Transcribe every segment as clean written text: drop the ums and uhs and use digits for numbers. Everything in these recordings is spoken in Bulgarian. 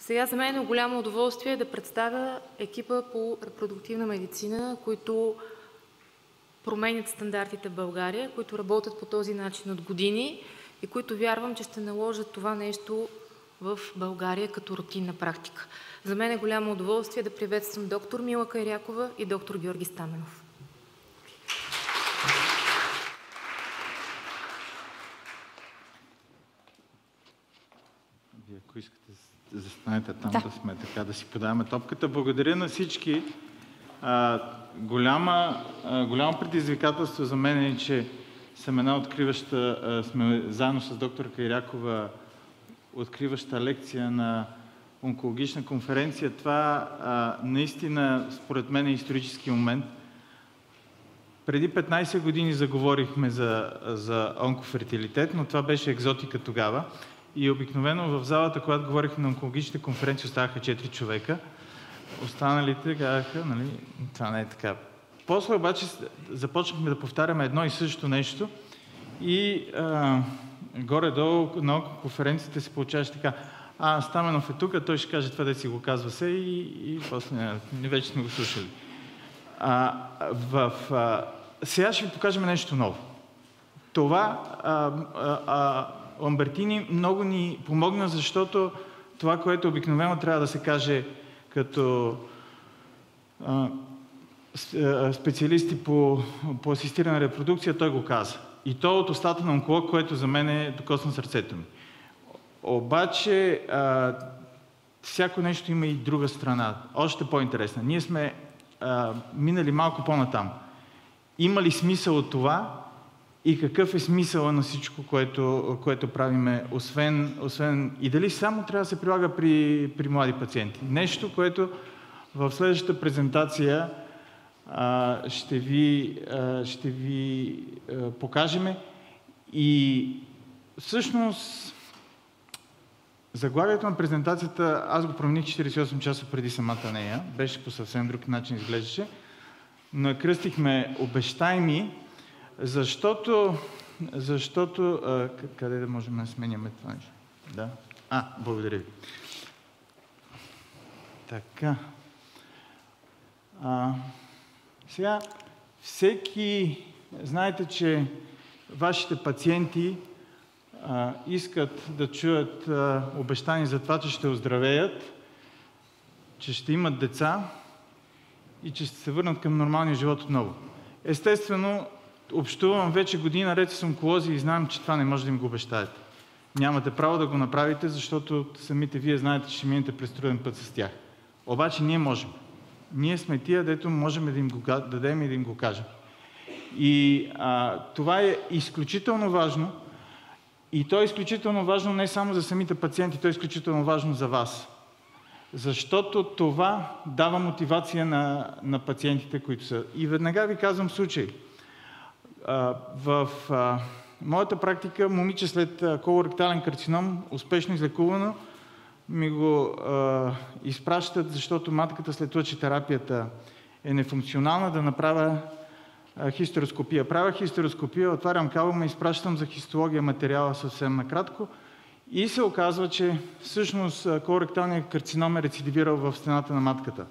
Сега за мен е голямо удоволствие да представя екипа по репродуктивна медицина, които променят стандартите в България, които работят по този начин от години и които вярвам, че ще наложат това нещо в България като рутинна практика. За мен е голямо удоволствие да приветствам доктор Мила Кайрякова и доктор Георги Стаменов. Вие, ако искате да застанете там, да сме така, да си подаваме топката. Благодаря на всички. Голямо предизвикателство за мен е, че съм една откриваща, сме заедно с доктор Кайрякова, откриваща лекция на онкологична конференция. Това наистина, според мен, е исторически момент. Преди 15 години заговорихме за онкофертилитет, но това беше екзотика тогава. И обикновено в залата, когато говорихме на онкологичните конференции, оставаха 4 човека. Останалите казаха, нали, това не е така. После обаче започнахме да повтаряме едно и също нещо и горе-долу на онкоконференциите се получаваше така: Стаменов е тук, той ще каже това, да си го казва се и после вече сме го слушали. Сега ще ви покажем нещо ново. Това Ламбертини много ни помогна, защото това, което обикновено трябва да се каже като специалисти по асистирана репродукция, той го каза. И то от устата на онколог, което за мен е докосна сърцето ми. Обаче всяко нещо има и друга страна, още по-интересна. Ние сме минали малко по-натам. Има ли смисъл от това и какъв е смисъла на всичко, което правиме, освен и дали само трябва да се прилага при млади пациенти? Нещо, което в следващата презентация ще ви покажем. И всъщност заглавието на презентацията аз го промених 48 часа преди самата нея. Беше по съвсем друг начин изглеждаше. Но я кръстихме "Обещай-ми", защото къде да можем да сменяме това нещо? Да? Благодаря ви. Така. Сега, знаете, че вашите пациенти искат да чуят обещания за това, че ще оздравеят, че ще имат деца и че ще се върнат към нормалния живот отново. Естествено, общувам вече години наред с онколози и знам, че това не може да им го обещаете. Нямате право да го направите, защото самите вие знаете, че ще минете през труден път с тях. Обаче ние можем. Ние сме тия, дето можем да им го дадем и да им го кажем. И това е изключително важно. И то е изключително важно не само за самите пациенти, то е изключително важно за вас. Защото това дава мотивация на пациентите, които са. И веднага ви казвам случай. В моята практика момиче след колоректален карцином, успешно излекувано, ми го изпращат, защото матката след лъчетерапията е нефункционална, да направя хистероскопия. Правя хистероскопия, отварям кабела, изпращам за хистология материала съвсем накратко и се оказва, че всъщност колоректалният карцином е рецидивирал в стената на матката.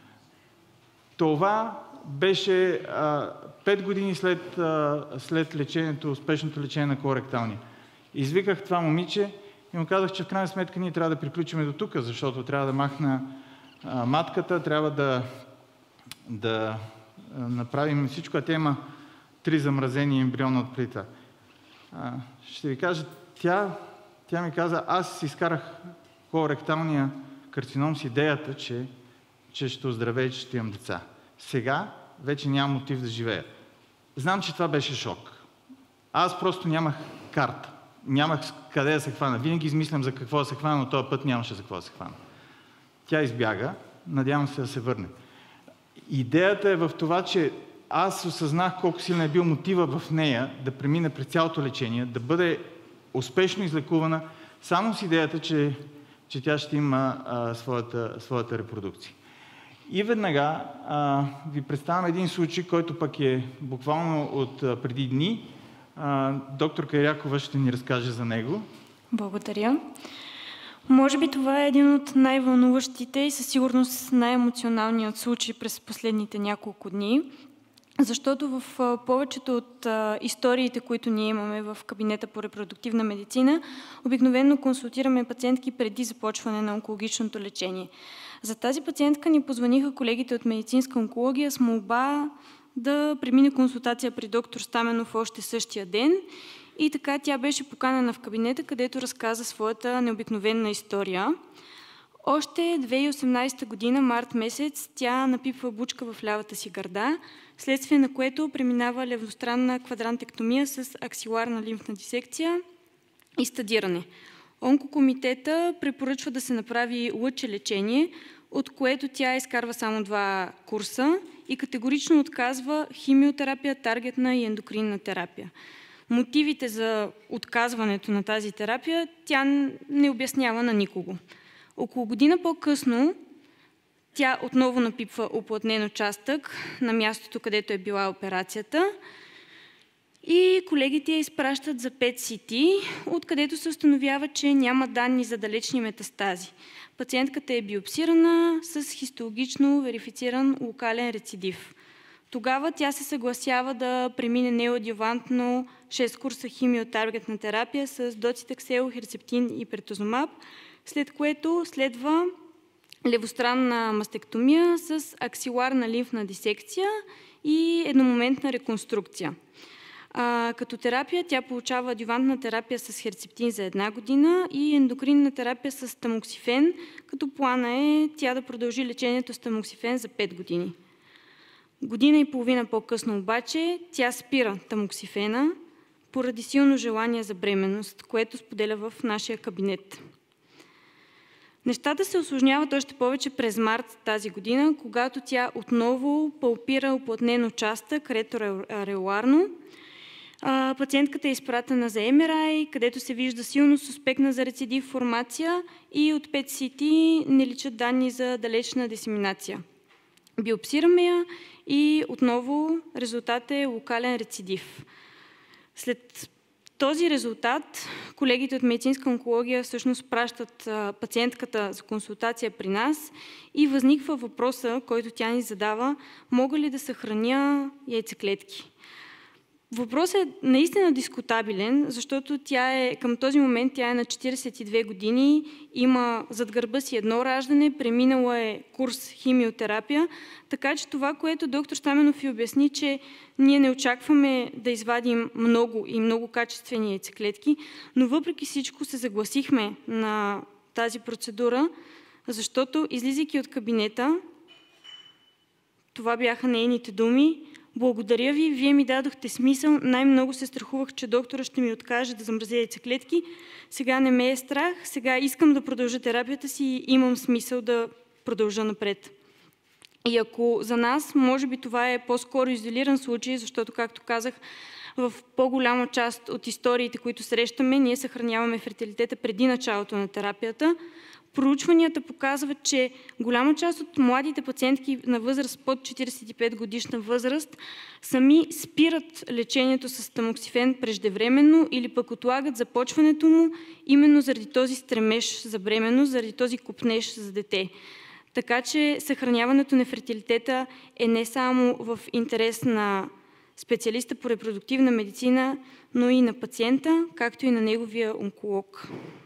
Това беше 5 години след лечението, успешното лечение на колоректалния. Извиках това момиче и му казах, че в крайна сметка ние трябва да приключим до тук, защото трябва да махна матката, трябва да направим всичко, а тя има 3 замразени ембриона от плита. Ще ви кажа, тя ми каза: аз си изкарах колоректалния карцином с идеята, че ще оздравея и че ще имам деца. Сега вече нямам мотив да живея. Знам, че това беше шок. Аз просто нямах карта. Нямах къде да се хвана. Винаги измислям за какво да се хвана, но този път нямаше за какво да се хвана. Тя избяга, надявам се да се върне. Идеята е в това, че аз осъзнах колко силен е бил мотива в нея да премине през цялото лечение, да бъде успешно излекувана, само с идеята, че тя ще има своята репродукция. И веднага ви представям един случай, който пък е буквално от преди дни. Доктор Кайрякова ще ни разкаже за него. Благодаря. Може би това е един от най-вълнуващите и със сигурност най-емоционалният случай през последните няколко дни, защото в повечето от историите, които ние имаме в кабинета по репродуктивна медицина, обикновено консултираме пациентки преди започване на онкологичното лечение. За тази пациентка ни позваниха колегите от медицинска онкология с молба да премине консултация при доктор Стаменов още същия ден. И така тя беше поканена в кабинета, където разказа своята необикновена история. Още 2018 година, март месец, тя напипва бучка в лявата си гърда, следствие на което преминава левостранна квадрантектомия с аксиларна лимфна дисекция и стадиране. Онкокомитета препоръчва да се направи лъчелечение, от което тя изкарва само 2 курса и категорично отказва химиотерапия, таргетна и ендокринна терапия. Мотивите за отказването на тази терапия тя не обяснява на никого. Около година по-късно тя отново напипва уплътнен участък на мястото, където е била операцията и колегите я изпращат за PET-CT, откъдето се установява, че няма данни за далечни метастази. Пациентката е биопсирана с хистологично верифициран локален рецидив. Тогава тя се съгласява да премине неоадювантно 6 курса химиотаргетна терапия с доцитаксел, херцептин и претозумаб, след което следва левостранна мастектомия с аксиларна лимфна дисекция и едномоментна реконструкция. Като терапия тя получава адювантна терапия с херцептин за 1 година и ендокринна терапия с тамоксифен, като плана е тя да продължи лечението с тамоксифен за 5 години. Година и половина по-късно обаче тя спира тамоксифена поради силно желание за бременност, което споделя в нашия кабинет. Нещата се усложняват още повече през март тази година, когато тя отново палпира уплътнен участък ретроареоларно. Пациентката е изпратена за MRI, където се вижда силно суспектна за рецидив формация и от PET-CT не личат данни за далечна дисеминация. Биопсираме я и отново резултатът е локален рецидив. След този резултат колегите от медицинска онкология всъщност пращат пациентката за консултация при нас и възниква въпроса, който тя ни задава: мога ли да съхраня яйцеклетки? Въпросът е наистина дискутабилен, защото към този момент тя е на 42 години, има зад гърба си 1 раждане, преминала е курс химиотерапия, така че това, което доктор Стаменов ви обясни, че ние не очакваме да извадим много качествени яйцеклетки, но въпреки всичко се съгласихме на тази процедура, защото излизайки от кабинета, това бяха нейните думи: благодаря ви, вие ми дадохте смисъл, най-много се страхувах, че доктора ще ми откаже да замразя яйцеклетки, сега не ме е страх, сега искам да продължа терапията си и имам смисъл да продължа напред. И ако за нас, може би това е по-скоро изолиран случай, защото, както казах, в по-голяма част от историите, които срещаме, ние съхраняваме фертилитета преди началото на терапията. Проучванията показват, че голяма част от младите пациентки на възраст под 45 годишна възраст сами спират лечението с тамоксифен преждевременно или пък отлагат започването му именно заради този стремеж за бременност, заради този копнеж за дете. Така че съхраняването на фертилитета е не само в интерес на специалиста по репродуктивна медицина, но и на пациента, както и на неговия онколог.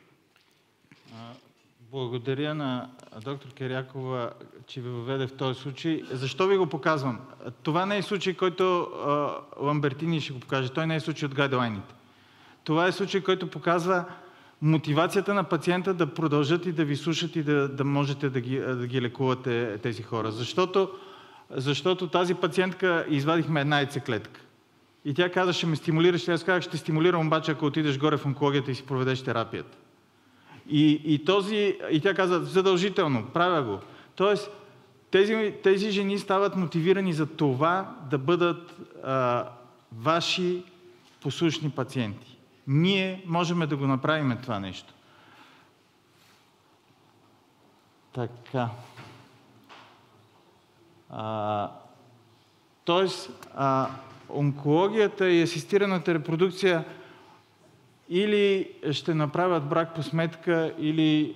Благодаря на доктор Кирякова, че ви въведе в този случай. Защо ви го показвам? Това не е случай, който Ламбертини ще го покаже. Той не е случай от гайдлайните. Това е случай, който показва мотивацията на пациента да продължат и да ви слушат и да можете да ги лекувате тези хора. Защото тази пациентка извадихме 1 яйцеклетка. И тя каза: ще ме стимулираш. Аз казах: ще стимулирам, обаче ако отидеш горе в онкологията и си проведеш терапията. И тя каза: задължително, правя го. Тоест, тези жени стават мотивирани за това да бъдат ваши послушни пациенти. Ние можем да го направим това нещо. Така. Тоест, онкологията и асистираната репродукция или ще направят брак по сметка, или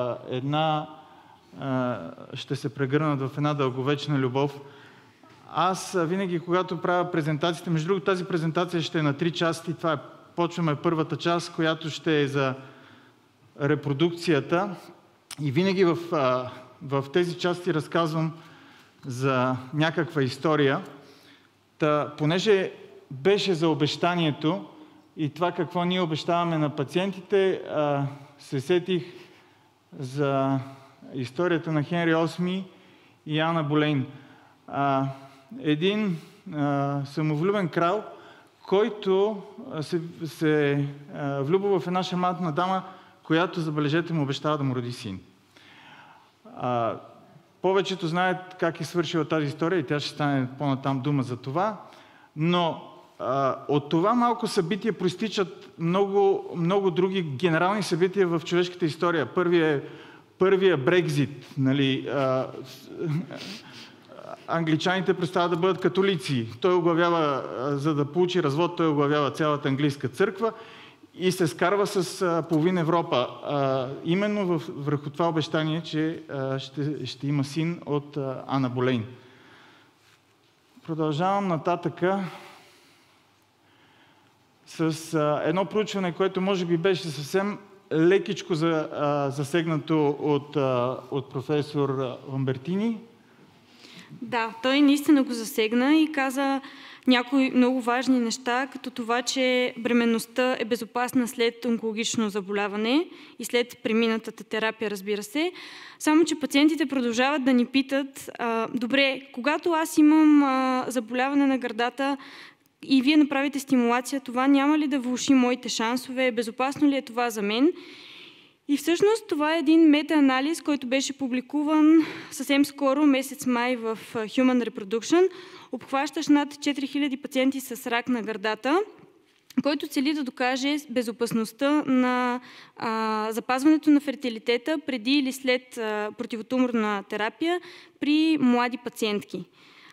ще се прегърнат в една дълговечна любов. Аз винаги, когато правя презентацията, между другото тази презентация ще е на 3 части. Почваме първата част, която ще е за репродукцията. И винаги в тези части разказвам за някаква история. Понеже беше за обещанието и това какво ние обещаваме на пациентите, се сетих за историята на Хенри VIII и Ана Болейн. Един самовлюбен крал, който се влюбва в една шармантна дама, която, забележете, му обещава да му роди син. Повечето знаят как е свършила тази история и тя ще стане по-натам дума за това, но от това малко събитие проистичат много други генерални събития в човешката история. Първия Брекзит, нали, англичаните престават да бъдат католици. Той оглавява, за да получи развод, той оглавява цялата английска църква и се скарва с половин Европа. Именно върху това обещание, че ще има син от Ана Болейн. Продължавам нататъка с едно проучване, което може би беше съвсем лекичко засегнато от професор Ламбертини. Да, той наистина го засегна и каза някои много важни неща, като това, че бременността е безопасна след онкологично заболяване и след преминатата терапия, разбира се. Само че пациентите продължават да ни питат, добре, когато аз имам заболяване на гърдата и вие направите стимулация, това няма ли да влоши моите шансове? Безопасно ли е това за мен? И всъщност това е един метаанализ, който беше публикуван съвсем скоро, месец май, в Human Reproduction, обхващащ над 4000 пациенти с рак на гърдата, който цели да докаже безопасността на запазването на фертилитета преди или след противотуморна терапия при млади пациентки.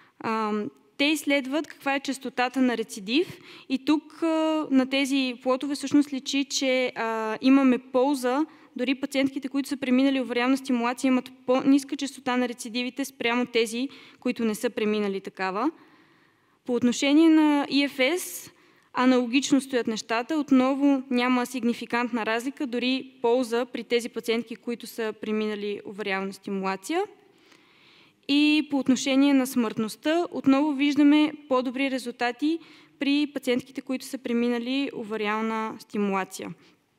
Те изследват каква е честотата на рецидив и тук на тези плотове всъщност личи, че имаме полза. Дори пациентките, които са преминали овариална стимулация, имат по-ниска честота на рецидивите спрямо тези, които не са преминали такава. По отношение на ИФС, аналогично стоят нещата. Отново няма сигнификантна разлика, дори полза при тези пациентки, които са преминали овариална стимулация. И по отношение на смъртността, отново виждаме по-добри резултати при пациентките, които са преминали овариална стимулация.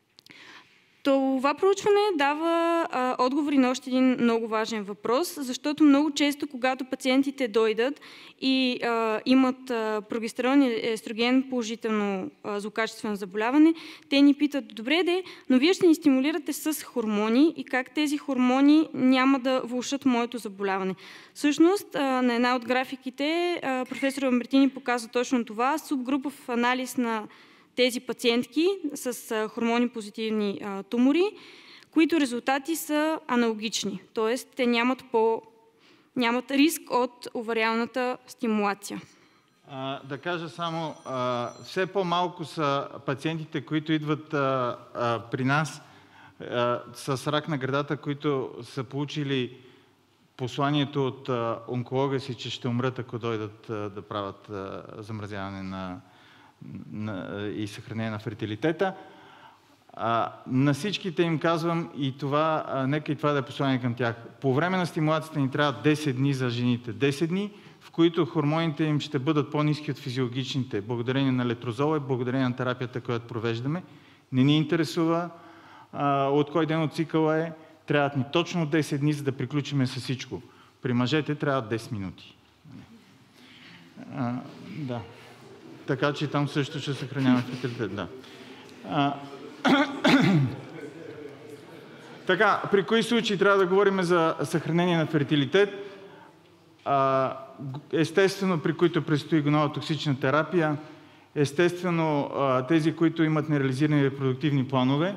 Това проучване дава отговори на още един много важен въпрос, защото много често, когато пациентите дойдат и имат прогестерон и естроген положително злокачествено заболяване, те ни питат, добре, но вие ще ни стимулирате с хормони и как тези хормони няма да влошат моето заболяване. Всъщност, на една от графиките професор Ламбертини показва точно това, субгрупов анализ на тези пациентки с хормони позитивни тумори, които резултати са аналогични, т.е. те нямат риск от овариалната стимулация. Да кажа само, все по-малко са пациентите, които идват при нас с рак на гърдата, които са получили посланието от онколога си, че ще умрат, ако дойдат да правят замразяване и съхранение на фертилитета. На всичките им казвам и това, нека и това да е послание към тях. По време на стимулацията ни трябва 10 дни за жените. 10 дни, в които хормоните им ще бъдат по-ниски от физиологичните, благодарение на летрозола и благодарение на терапията, която провеждаме. Не ни интересува от кой ден от цикъла е. Трябват ни точно 10 дни, за да приключим с всичко. При мъжете трябва 10 минути. Да. Така че там също ще съхраняваме фертилитет. Да. Така, при кои случаи трябва да говорим за съхранение на фертилитет? Естествено, при които предстои гонова токсична терапия, естествено, тези, които имат нереализирани репродуктивни планове.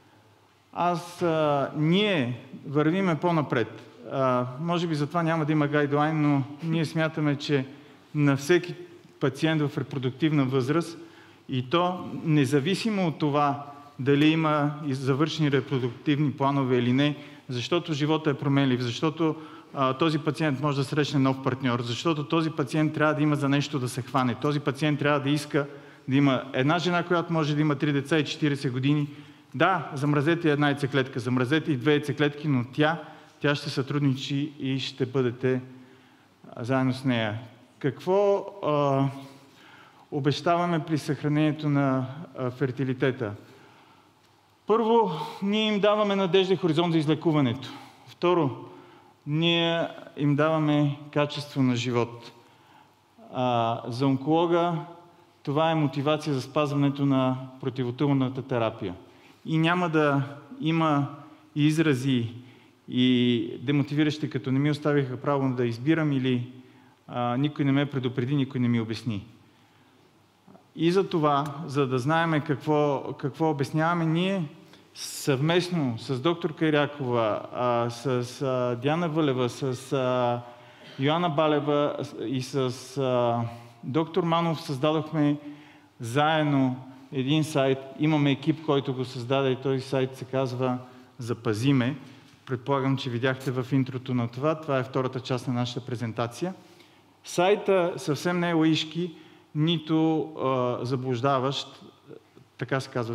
Ние вървиме по-напред. Може би за това няма да има гайдлайн, но ние смятаме, че на всеки пациент в репродуктивна възраст И то независимо от това дали има завършени репродуктивни планове или не, защото живота е променлив, защото този пациент може да срещне нов партньор, защото този пациент трябва да има за нещо да се хване. Този пациент трябва да иска да има една жена, която може да има 3 деца и 40 години. Да, замразете една яйцеклетка, замразете и 2 яйцеклетки, но тя ще сътрудничи и ще бъдете заедно с нея. Какво обещаваме при съхранението на фертилитета? Първо, ние им даваме надежда и хоризонт за излекуването. Второ, ние им даваме качество на живот. За онколога това е мотивация за спазването на противотуморната терапия. И няма да има изрази и демотивиращи, като не ми оставиха право да избирам или никой не ме предупреди, никой не ми обясни. И за това, за да знаем какво обясняваме, ние съвместно с доктор Кайракова, с Диана Вълева, с Йоанна Балева и с доктор Манов създадохме заедно един сайт. Имаме екип, който го създаде и този сайт се казва Запазиме. Предполагам, че видяхте в интрото на това. Това е втората част на нашата презентация. Сайта съвсем не е лаишки, нито заблуждаващ. Така се казва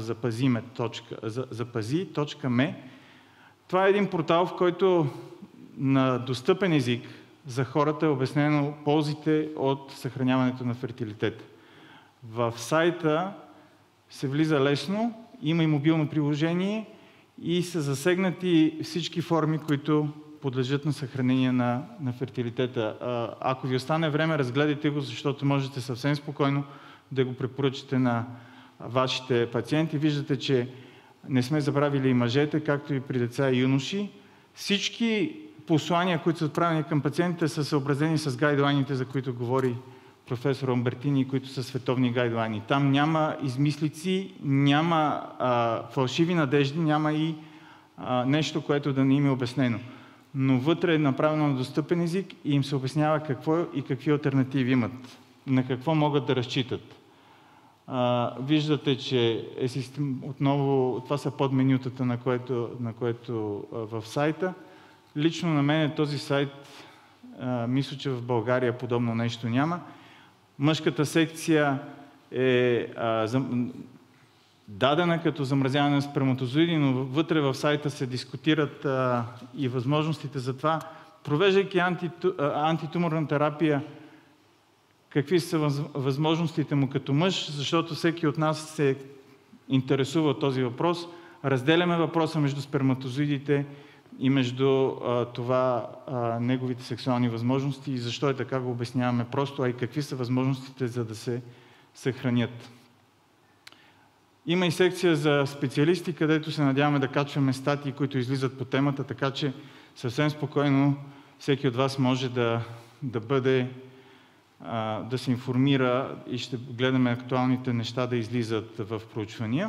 запази.me. Това е един портал, в който на достъпен език за хората е обяснено ползите от съхраняването на фертилитет. В сайта се влиза лесно, има и мобилно приложение и са засегнати всички форми, които подлежат на съхранение на фертилитета. Ако ви остане време, разгледайте го, защото можете съвсем спокойно да го препоръчате на вашите пациенти. Виждате, че не сме забравили и мъжете, както и при деца и юноши. Всички послания, които са отправени към пациентите, са съобразени с гайдлайните, за които говори професор Умбертини, които са световни гайдлайни. Там няма измислици, няма фалшиви надежди, няма и нещо, което да не им е обяснено. Но вътре е направено на достъпен език и им се обяснява какво и какви алтернативи имат, на какво могат да разчитат. Виждате, че отново това са подменютата, на което в сайта. Лично на мен този сайт, мисля, че в България подобно нещо няма. Мъжката секция е дадена като замразяване на сперматозоиди, но вътре в сайта се дискутират и възможностите за това. Провеждайки антитуморна терапия, какви са възможностите му като мъж, защото всеки от нас се интересува от този въпрос. Разделяме въпроса между сперматозоидите и между неговите сексуални възможности и защо е така го обясняваме просто, а и какви са възможностите за да се съхранят. Има и секция за специалисти, където се надяваме да качваме статии, които излизат по темата, така че съвсем спокойно всеки от вас може да се информира и ще гледаме актуалните неща да излизат в проучвания.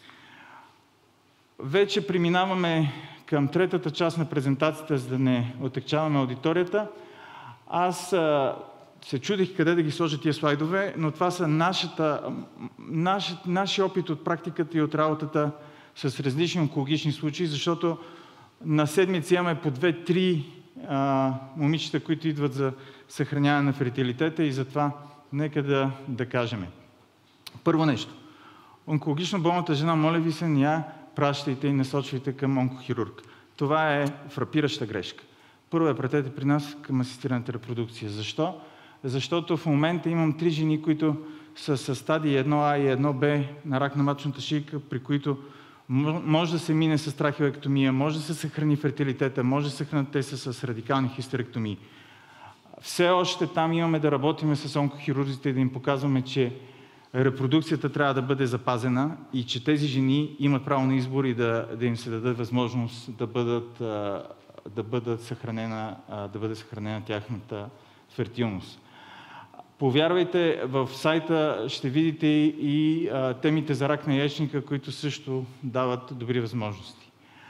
Вече преминаваме към третата част на презентацията, за да не отегчаваме аудиторията. Аз се чудих къде да ги сложа тия слайдове, но това са нашия опит от практиката и от работата с различни онкологични случаи, защото на седмица имаме по 2-3 момичета, които идват за съхраняване на фертилитета и затова нека да кажем. Първо нещо. Онкологично болната жена, моля ви се, не я пращайте и насочвайте към онкохирург. Това е фрапираща грешка. Първо я пратете при нас към асистираната репродукция. Защо? Защото в момента имам 3 жени, които са с стадии 1А и 1Б на рак на маточната шийка, при които може да се мине с трахеоектомия, може да се съхрани фертилитета, може да се съхранят те с радикални хистеректомии. Все още там имаме да работим с онкохирурзите и да им показваме, че репродукцията трябва да бъде запазена и че тези жени имат право на избор и да им се даде възможност да бъде съхранена тяхната фертилност. Повярвайте, в сайта ще видите и темите за рак на яйчника, които също дават добри възможности.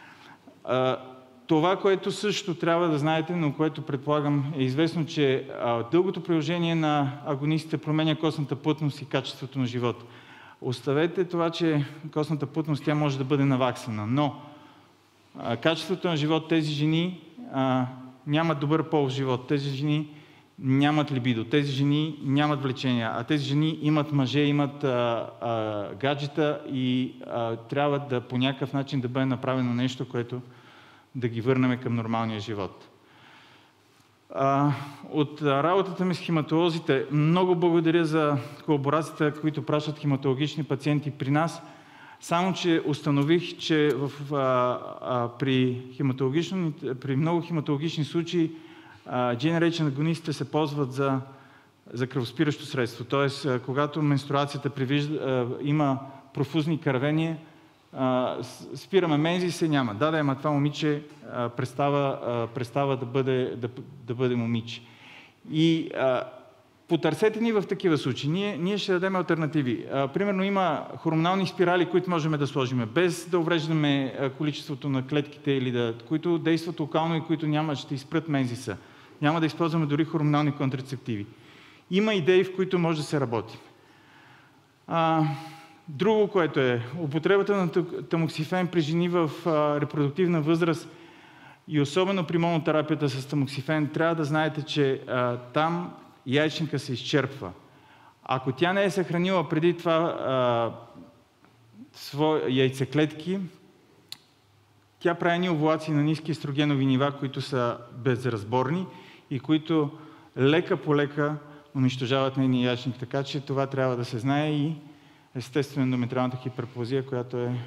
Това, което също трябва да знаете, но което предполагам е известно, че дългото приложение на агонистите променя костната плътност и качеството на живот. Оставете това, че костната плътност тя може да бъде наваксана, но качеството на живот тези жени нямат добър полов живот, тези жени нямат либидо, тези жени нямат влечения, а тези жени имат мъже, имат гаджета и трябва да по някакъв начин да бъде направено нещо, което да ги върнем към нормалния живот. От работата ми с хематолозите, много благодаря за колаборацията, които пращат хематологични пациенти при нас, само че установих, че при много хематологични случаи Generation агонистите се ползват за кръвоспиращо средство. Тоест, когато менструацията има профузни кървения, спираме мензи и се няма. Да, ама това момиче престава да бъде момиче. И потърсете ни в такива случаи. Ние ще дадем алтернативи. Примерно има хормонални спирали, които можем да сложим, без да увреждаме количеството на клетките, които действат локално и които ще изпрат мензиса. Няма да използваме дори хормонални контрацептиви. Има идеи, в които може да се работи. Друго, което е употребата на тамоксифен при жени в репродуктивна възраст и особено при монотерапията с тамоксифен, трябва да знаете, че там яйчника се изчерпва. Ако тя не е съхранила преди това свои яйцеклетки, тя прави овулации на ниски естрогенови нива, които са безразборни и които лека по лека унищожават нейния яйчник. Така че това трябва да се знае и естествено ендометриалната хиперплазия, която е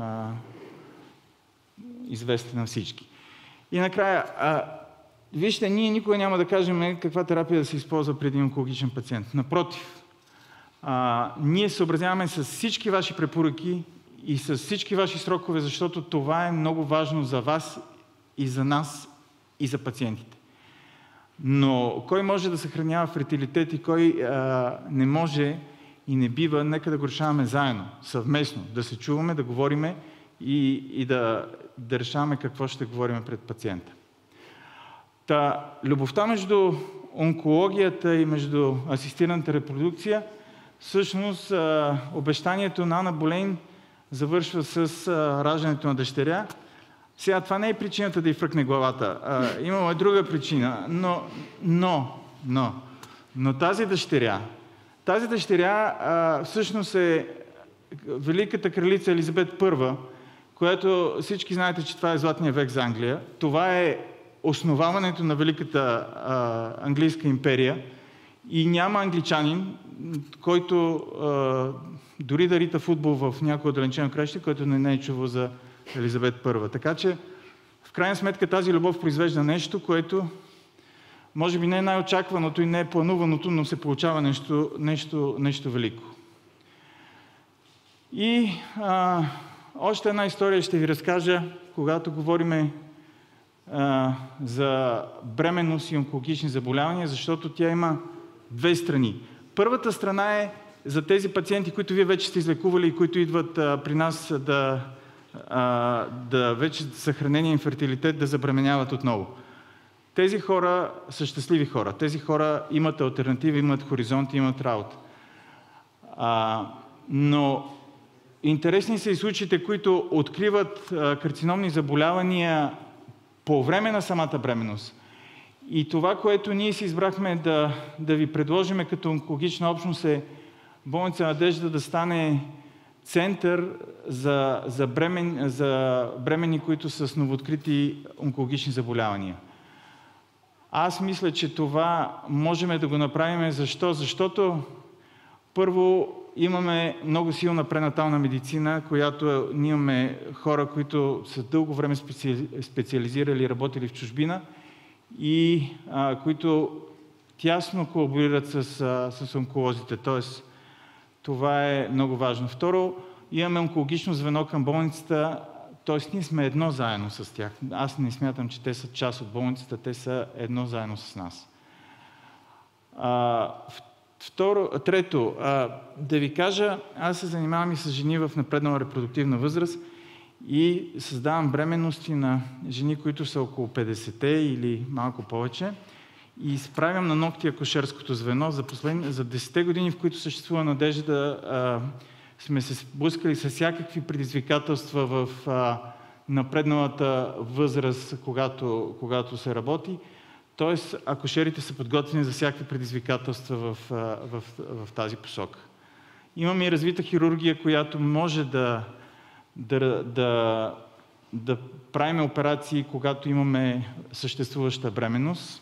известна на всички. И накрая, вижте, ние никога няма да кажем каква терапия да се използва при един онкологичен пациент. Напротив, ние се съобразяваме с всички ваши препоръки и с всички ваши срокове, защото това е много важно за вас и за нас и за пациентите. Но кой може да съхранява фертилитет и кой не може и не бива, нека да го решаваме заедно, съвместно, да се чуваме, да говориме и да решаваме какво ще говорим пред пациента. Любовта между онкологията и между асистираната репродукция, всъщност обещанието на Ана Болейн завършва с раждането на дъщеря. Сега това не е причината да й фръкне главата. Имало е друга причина, но тази дъщеря всъщност е великата кралица Елизабет I, която всички знаете, че това е златния век за Англия. Това е основаването на великата английска империя и няма англичанин, който дори да рита футбол в някое отдалечено краище, който не е чувал за Елизабет I. Така че, в крайна сметка, тази любов произвежда нещо, което може би не е най-очакваното и не е плануваното, но се получава нещо велико. И още една история ще ви разкажа, когато говорим за бременност и онкологични заболявания, защото тя има две страни. Първата страна е за тези пациенти, които вие вече сте излекували и които идват при нас да вече съхранение и фертилитет да забременяват отново. Тези хора са щастливи хора. Тези хора имат алтернативи, имат хоризонти, имат работа. Но интересни са и случаите, които откриват карциномни заболявания по време на самата бременност. И това, което ние си избрахме да ви предложим като онкологична общност е болница Надежда да стане център за бремени, които са с новооткрити онкологични заболявания. Аз мисля, че това можем да го направим. Защо? Защото първо имаме много силна пренатална медицина, която ние имаме хора, които са дълго време специализирали и работили в чужбина и които тясно колаборират с онколозите. Тоест, това е много важно. Второ, имаме онкологично звено към болницата, т.е. ние сме едно заедно с тях. Аз не смятам, че те са част от болницата, те са едно заедно с нас. Трето, да ви кажа, аз се занимавам и с жени в напреднала репродуктивна възраст и създавам бременности на жени, които са около 50-те или малко повече и изправям на ногти акушерското звено за 10-те години, в които съществува Надежда. сме се сблъскали с всякакви предизвикателства в напредналата възраст, когато се работи. Тоест, акушерите са подготвени за всякакви предизвикателства в тази посока. Имаме и развита хирургия, която може да правим операции, когато имаме съществуваща бременност.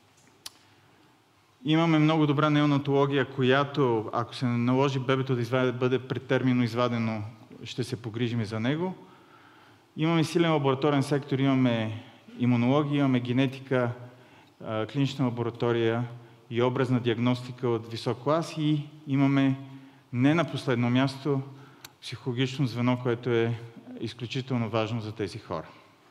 Имаме много добра неонатология, която, ако се наложи бебето да бъде предтерминно извадено, ще се погрижим за него. Имаме силен лабораторен сектор, имаме имунология, имаме генетика, клинична лаборатория и образна диагностика от висок клас и имаме не на последно място психологично звено, което е изключително важно за тези хора.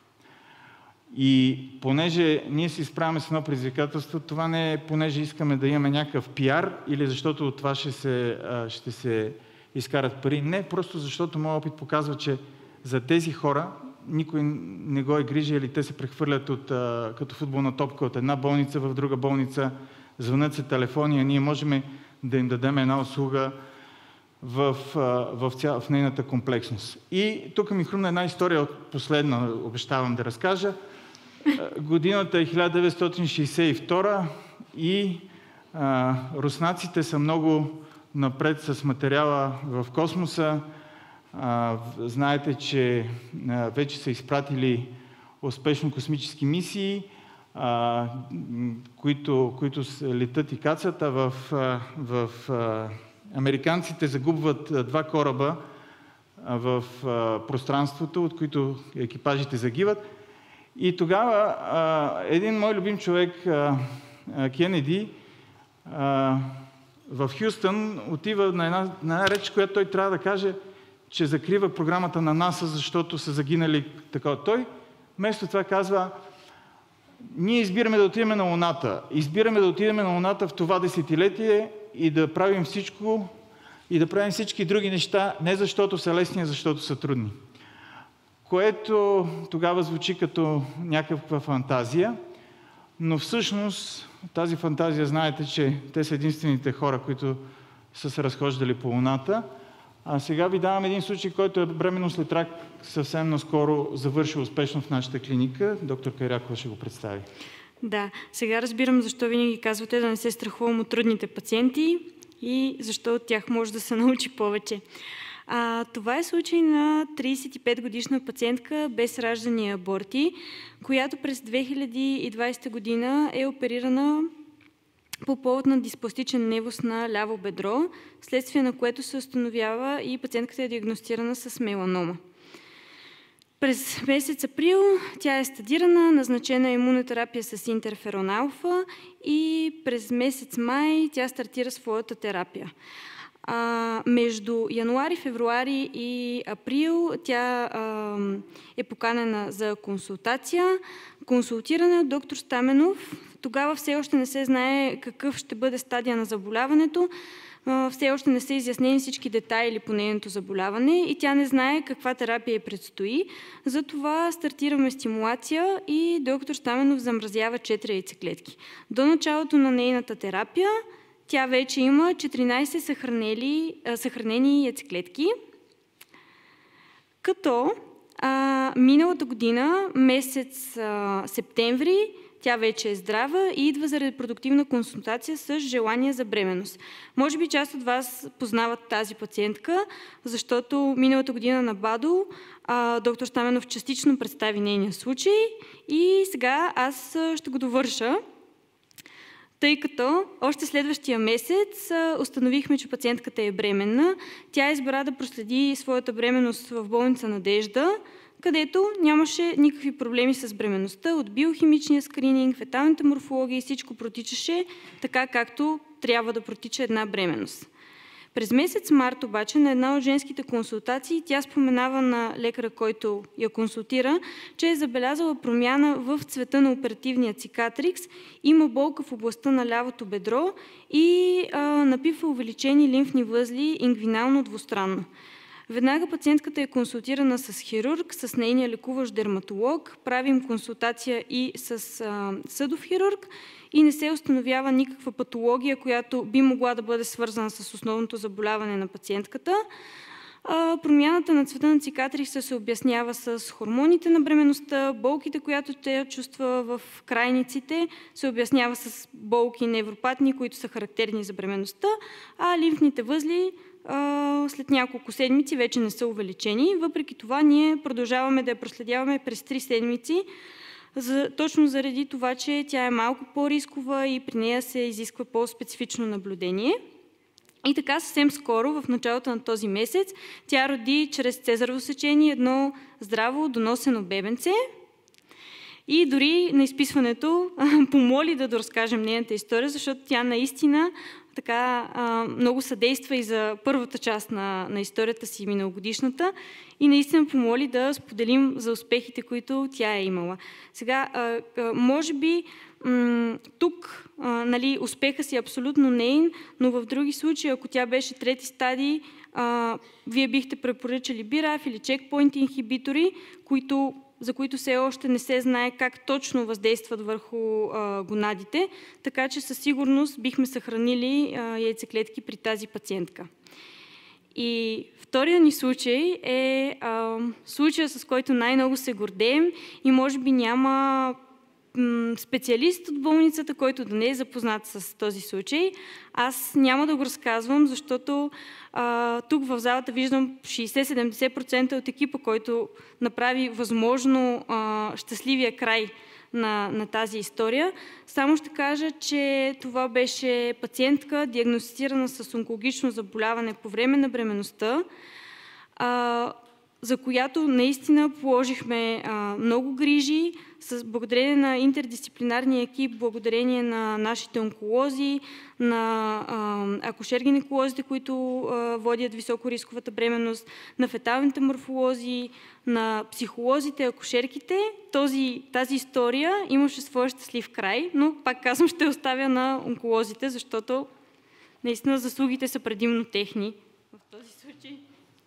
И понеже ние се изправяме с едно предизвикателство, това не е понеже искаме да имаме някакъв пиар или защото от това ще се изкарат пари. Не, просто защото моят опит показва, че за тези хора никой не го е грижи или те се прехвърлят като футболна топка от една болница в друга болница, звънят се телефони, а ние можем да им дадем една услуга в нейната комплексност. И тук ми хрумна една история от последна, обещавам да разкажа. Годината е 1962 и руснаците са много напред с материала в космоса. Знаете, че вече са изпратили успешно космически мисии, които летат и кацат, в американците загубват 2 кораба в пространството, от които екипажите загиват. И тогава един мой любим човек, Кенеди, в Хюстън отива на една реч, която той трябва да каже, че закрива програмата на НАСА, защото са загинали така. Той вместо това казва: ние избираме да отидем на Луната. Избираме да отидем на Луната в това десетилетие и да правим всичко и да правим всички други неща, не защото са лесни, а защото са трудни. Което тогава звучи като някаква фантазия, но всъщност тази фантазия, знаете, че те са единствените хора, които са се разхождали по Луната. А сега ви давам един случай, който е бременно след рак, съвсем наскоро завършил успешно в нашата клиника. Доктор Кайракова ще го представи. Да, сега разбирам защо винаги казвате да не се страхувам от трудните пациенти и защо от тях може да се научи повече. Това е случай на 35-годишна пациентка без раждани аборти, която през 2020 година е оперирана по повод на диспластичен невус на ляво бедро, следствие на което се установява и пациентката е диагностирана с меланома. През месец април тя е стадирана, назначена е имунотерапия с интерферон алфа и през месец май тя стартира своята терапия. Между януари, февруари и април тя е поканена за консултация. Консултиране от доктор Стаменов. Тогава все още не се знае какъв ще бъде стадия на заболяването. Все още не са изяснени всички детайли по нейното заболяване и тя не знае каква терапия й предстои. Затова стартираме стимулация и доктор Стаменов замразява 4 яйцеклетки. До началото на нейната терапия тя вече има 14 съхранени яйцеклетки, като миналата година, месец септември, тя вече е здрава и идва за репродуктивна консултация с желание за бременност. Може би част от вас познават тази пациентка, защото миналата година на БАДО доктор Стаменов частично представи нейния случай и сега аз ще го довърша. Тъй като още следващия месец установихме, че пациентката е бременна. Тя избра да проследи своята бременност в болница Надежда, където нямаше никакви проблеми с бременността. От биохимичния скрининг, феталната морфология и всичко протичаше така, както трябва да протича една бременност. През месец март обаче на една от женските консултации тя споменава на лекаря, който я консултира, че е забелязала промяна в цвета на оперативния цикатрикс, има болка в областта на лявото бедро и напипва увеличени лимфни възли ингвинално двустранно. Веднага пациентката е консултирана с хирург, с нейния лекуващ дерматолог, правим консултация и с съдов хирург и не се установява никаква патология, която би могла да бъде свързана с основното заболяване на пациентката. Промяната на цвета на цикатриса се обяснява с хормоните на бременността, болките, която тя чувства в крайниците, се обяснява с болки невропатни, които са характерни за бременността, а лимфните възли след няколко седмици вече не са увеличени. Въпреки това ние продължаваме да я проследяваме през 3 седмици, точно заради това, че тя е малко по-рискова и при нея се изисква по-специфично наблюдение. И така съвсем скоро, в началото на този месец, тя роди чрез цезарово сечение едно здраво доносено бебенце. И дори на изписването помоли да доразкажем нейната история, защото тя наистина така много съдейства и за първата част на историята си, миналогодишната, и наистина помоли да споделим за успехите, които тя е имала. Сега, може би тук нали, успеха си е абсолютно нейн, но в други случаи, ако тя беше трети стадий, вие бихте препоръчали BRAF или чекпоинт инхибитори, за които все още не се знае как точно въздействат върху гонадите, така че със сигурност бихме съхранили яйцеклетки при тази пациентка. И втория ни случай е случая, с който най-много се гордеем и може би няма специалист от болницата, който да не е запознат с този случай. Аз няма да го разказвам, защото тук в залата виждам 60-70% от екипа, който направи възможно щастливия край на тази история. Само ще кажа, че това беше пациентка, диагностицирана с онкологично заболяване по време на бременността, за която наистина положихме много грижи, благодарение на интердисциплинарния екип, благодарение на нашите онколози, на акушер-гинеколозите, които водят високорисковата бременност, на феталните морфолози, на психолозите, акушерките. Тази история имаше своя щастлив край, но пак казвам, ще оставя на онколозите, защото наистина заслугите са предимно техни в този случай.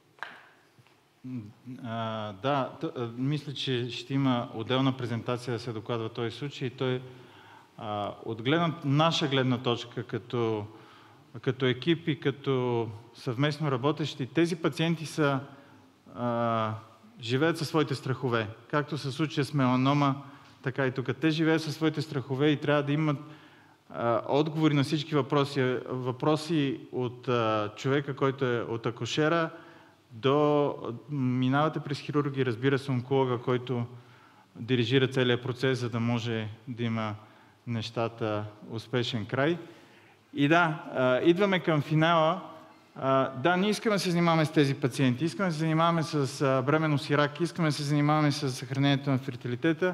Да, мисля, че ще има отделна презентация да се докладва този случай. Той от наша гледна точка, като екип и като съвместно работещи, тези пациенти живеят със своите страхове. Както се случва с меланома, така и тук. Те живеят със своите страхове и трябва да имат отговори на всички въпроси. Въпроси от човека, който е от акушера, минавате през хирурги, разбира се, онколога, който дирижира целият процес, за да може да има нещата успешен край. И да, идваме към финала. Да, ние искаме да се занимаваме с тези пациенти, искаме да се занимаваме с бременност и рак, искаме да се занимаваме с съхранението на фертилитета,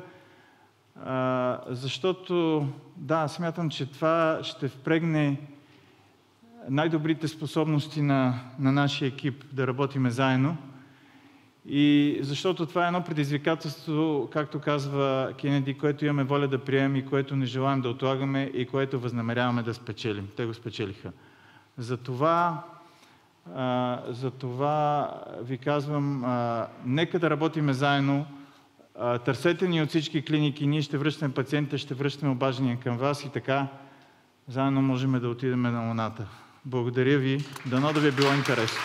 защото, да, смятам, че това ще впрегне най-добрите способности на нашия екип да работиме заедно. И защото това е едно предизвикателство, както казва Кенеди, което имаме воля да приемем и което не желаем да отлагаме и което възнамеряваме да спечелим. Те го спечелиха. Затова ви казвам, нека да работиме заедно. Търсете ни от всички клиники, ние ще връщаме пациентите, ще връщаме обаждания към вас и така заедно можем да отидем на Луната. Благодаря ви. Дано да ви е било интересно.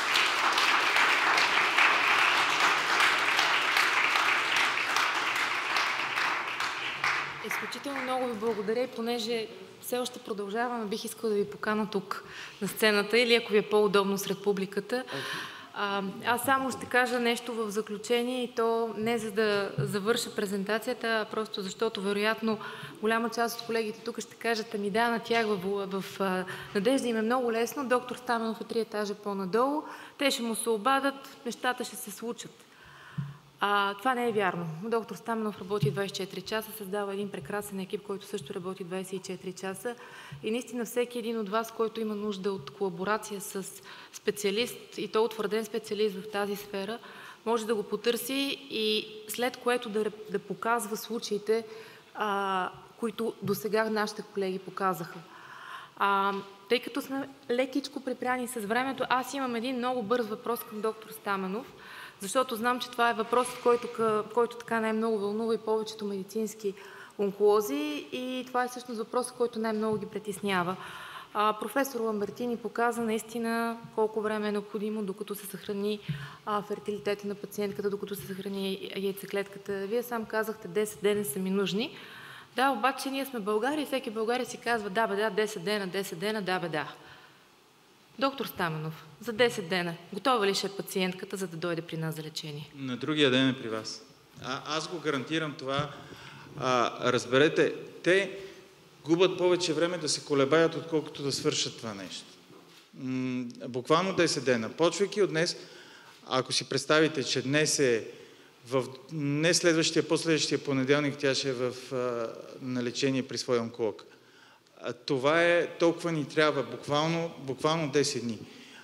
Изключително много ви благодаря и понеже все още продължаваме, бих искала да ви покана тук на сцената или ако ви е по-удобно сред публиката. Аз само ще кажа нещо в заключение и то не за да завърша презентацията, а просто защото вероятно голяма част от колегите тук ще кажат, ами да, на тях в Надежда им е много лесно, доктор Стаменов е 3 етажа по-надолу, те ще му се обадят, нещата ще се случат. Това не е вярно. Доктор Стаменов работи 24 часа, създава един прекрасен екип, който също работи 24 часа. И наистина всеки един от вас, който има нужда от колаборация с специалист, и то утвърден специалист в тази сфера, може да го потърси и след което да показва случаите, които досега нашите колеги показаха. Тъй като сме лекичко припряни с времето, аз имам един много бърз въпрос към доктор Стаменов, защото знам, че това е въпросът, който така най-много вълнува и повечето медицински онколози и това е всъщност въпросът, който най-много ги притеснява. Професор Ламбертини показа наистина колко време е необходимо, докато се съхрани фертилитета на пациентката, докато се съхрани яйцеклетката. Вие сам казахте, 10 дена са ми нужни. Да, обаче ние сме България и всеки България си казва, да бе, да, 10 дена, да бе, да. Доктор Стаменов, за 10 дена готова ли ще е пациентката, за да дойде при нас за лечение? На другия ден е при вас. Аз го гарантирам това. Разберете, те губят повече време да се колебаят, отколкото да свършат това нещо. Буквално 10 дена. Почвайки от днес, ако си представите, че днес е не следващия, последващия понеделник, тя ще е на лечение при своя онколог. Това е, толкова ни трябва, буквално 10 дни.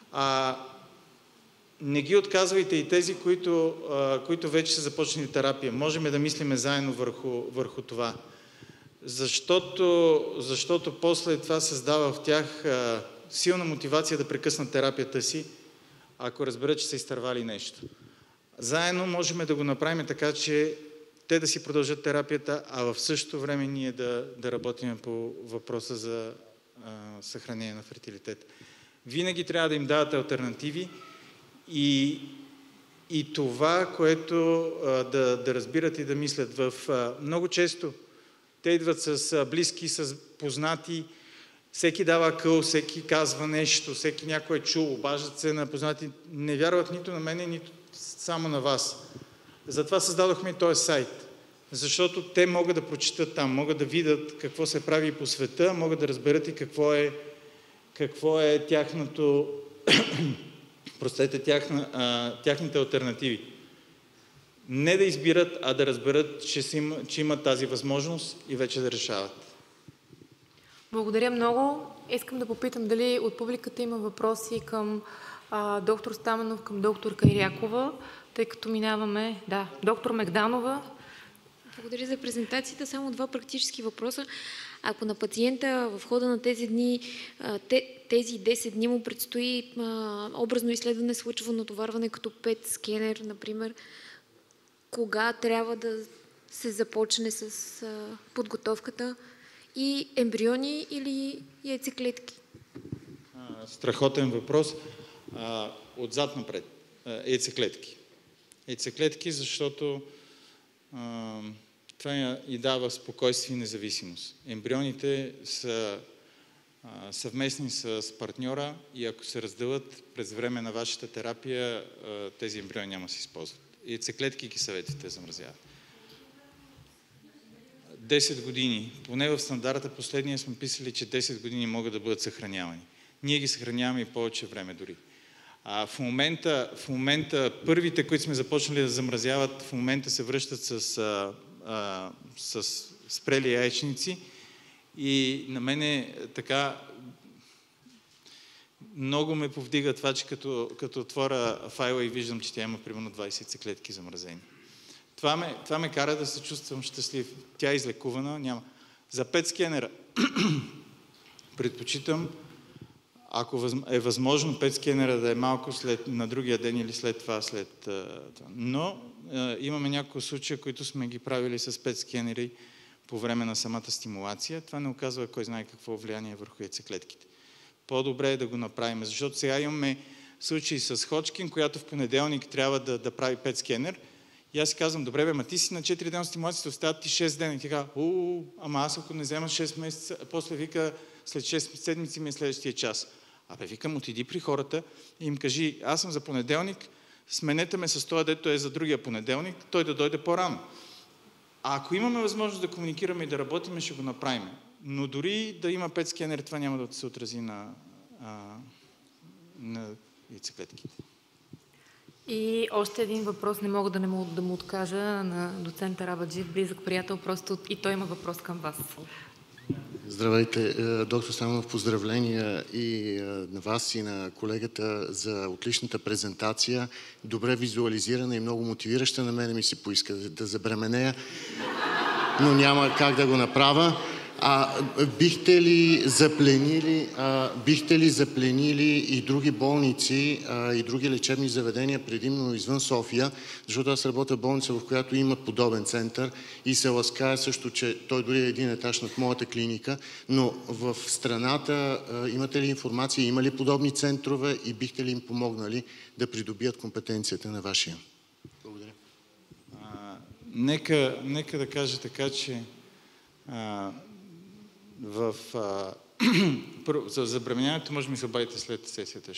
Не ги отказвайте и тези, които вече са започнали терапия. Можем да мислиме заедно върху това. Защото после това създава в тях силна мотивация да прекъснат терапията си, ако разберат, че са изтървали нещо. Заедно можем да го направим така, че те да си продължат терапията, а в същото време ние да работим по въпроса за съхранение на фертилитет. Винаги трябва да им давате алтернативи и това, което да разбират и да мислят. Много често те идват с близки, с познати, всеки дава акъл, всеки казва нещо, всеки някой е чул, обаждат се на познати, не вярват нито на мене, нито само на вас. Затова създадохме и този сайт. Защото те могат да прочитат там, могат да видят какво се прави по света, могат да разберат и какво е тяхното, тяхните алтернативи. Не да избират, а да разберат, че имат тази възможност и вече да решават. Благодаря много. Искам да попитам дали от публиката има въпроси към доктор Стаменов, към доктор Кайрякова, тъй като минаваме... Да, доктор Мегданова. Благодаря за презентацията. Само 2 практически въпроса. Ако на пациента в хода на тези дни, тези 10 дни му предстои образно изследване с лъчево натоварване като PET скенер, например, кога трябва да се започне с подготовката? И ембриони или яйцеклетки? Страхотен въпрос. Отзад напред. Яйцеклетки. Яйцеклетки, защото това и дава спокойствие и независимост. Ембрионите са съвместни с партньора и ако се разделят през време на вашата терапия, тези ембриони няма да се използват. Яйцеклетки ги съветите замразяват. 10 години. Поне в стандарта последния сме писали, че 10 години могат да бъдат съхранявани. Ние ги съхраняваме и повече време дори. В момента първите, които сме започнали да замразяват, в момента се връщат с спрели яйчници и на мене така много ме повдига това, че като отворя файла и виждам, че тя има примерно 20 яйцеклетки замразени. Това ме кара да се чувствам щастлив. Тя е излекувана, няма. За PET скенера предпочитам, ако е възможно, PET скенера да е малко на другия ден или след това. Но имаме няколко случая, които сме ги правили с PET скенери по време на самата стимулация. Това не оказва кой знае какво влияние върху яйцеклетките. По-добре е да го направим, защото сега имаме случаи с Ходжкин, която в понеделник трябва да прави PET скенер. И аз си казвам, добре бе, ма ти си на 4 дена стимулацията, остават ти 6 дена. И ти казва, ама аз ако не взема 6 месеца, после вика, след 6 седмици ми е следващия час. Викам, отиди при хората и им кажи, аз съм за понеделник, сменете ме с това, дето е за другия понеделник, той да дойде по-рано. А ако имаме възможност да комуникираме и да работим, ще го направим. Но дори да има PET скенер, това няма да се отрази на яйцеклетките. И още един въпрос, не мога да му откажа на доцент Арабаджиев, близък приятел, просто и той има въпрос към вас. Здравейте, доктор Стаменов, поздравления и на вас и на колегата за отличната презентация. Добре визуализирана и много мотивираща. На мене ми се поиска да забременея, но няма как да го направя. Бихте ли запленили и други болници, и други лечебни заведения, предимно извън София, защото аз работя в болница, в която има подобен център и се лаская също, че той дори е един етаж над моята клиника, но в страната имате ли информация, има ли подобни центрове и бихте ли им помогнали да придобият компетенцията на вашия? Благодаря. Нека да кажа така, че за забременяването може да ми се обадите след сесията.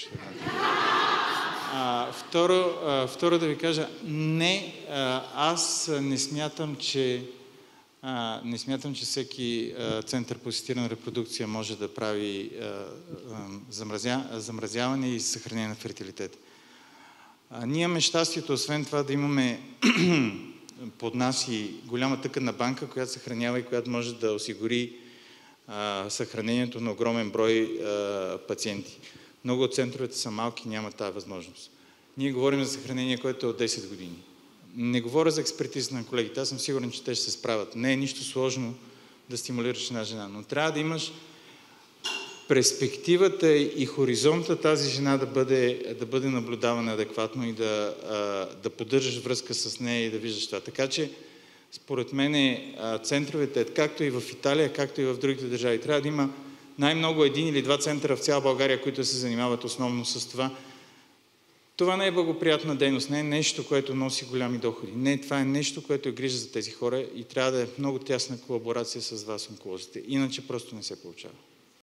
Второ да ви кажа, не, аз не смятам, че всеки център по асистирана репродукция може да прави замразяване и съхранение на фертилитет. Ние имаме щастието, освен това, да имаме под нас и голяма тъканна банка, която съхранява и която може да осигури съхранението на огромен брой пациенти. Много от центровете са малки, няма тази възможност. Ние говорим за съхранение, което е от 10 години. Не говоря за експертиза на колегите, аз съм сигурен, че те ще се справят. Не е нищо сложно да стимулираш една жена, но трябва да имаш перспективата и хоризонта тази жена да бъде наблюдавана адекватно и да поддържаш връзка с нея и да виждаш това. Така че, според мен, центровете, както и в Италия, както и в другите държави, трябва да има най-много 1 или 2 центъра в цяла България, които се занимават основно с това. Това не е благоприятна дейност, не е нещо, което носи голями доходи. Не, това е нещо, което е грижа за тези хора и трябва да е много тясна колаборация с вас, онколозите. Иначе просто не се получава.